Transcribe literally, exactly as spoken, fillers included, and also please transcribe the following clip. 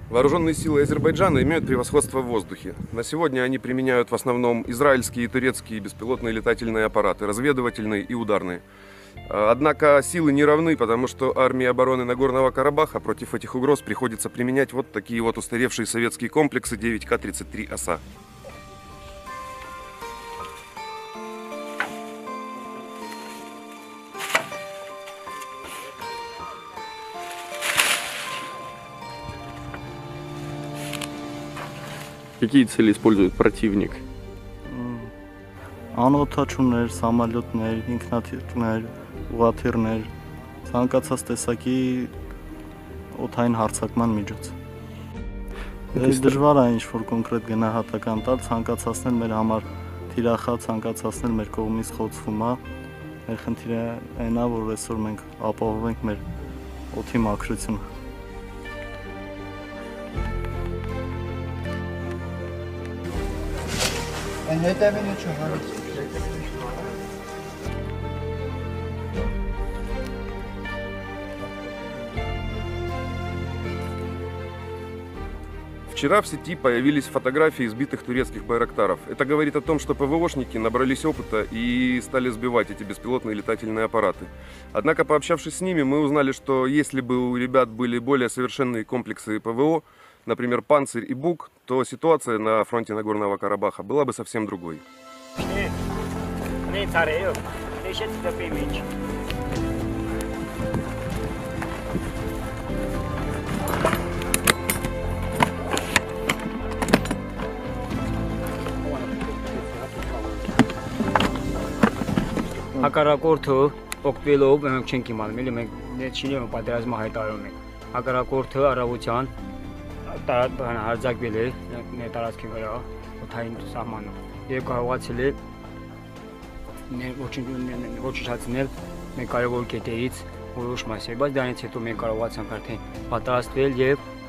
Вооруженные силы Азербайджана имеют превосходство в воздухе. На сегодня они применяют в основном израильские и турецкие беспилотные летательные аппараты, разведывательные и ударные. Однако силы не равны, потому что армии обороны Нагорного Карабаха против этих угроз приходится применять вот такие вот устаревшие советские комплексы девять К тридцать три ОСА. Какие цели использует противник? Անօթաչուներ, սամալյոտներ, ինքնաթիռներ, ուղաթիռներ, ցանկացած տեսակի օդային հարձակման միջոց։ Դժվար է ինչ-որ կոնկրետ գնահատական տալ, ցանկացածն մեր համար թիրախա, ցանկացածն մեր կողմից խոցվում է։ Մեր խնդիրը այն է, որ այսօր մենք ապահովենք մեր օդի մաքրությունը։ Այն հետևինը չհարից։ Вчера в сети появились фотографии сбитых турецких байрактаров. Это говорит о том, что ПВОшники набрались опыта и стали сбивать эти беспилотные летательные аппараты. Однако, пообщавшись с ними, мы узнали, что если бы у ребят были более совершенные комплексы ПВО, например, «Панцирь» и «Бук», то ситуация на фронте Нагорного Карабаха была бы совсем другой. Հակառակորդը օգտվելով մենք չենք իմանում, էլի մենք ներչինի պատերազմը հայտարարում ենք։ Հակառակորդը առավոտյան հարձակվել է մեր տարածքի վրա օդային սահմանում եւ կարողացել է ոչնչացնել մեր կարևոր կետերից որոշ մասեր, բայց դրանից հետո մենք կարողացանք արդեն պատրաստվել եւ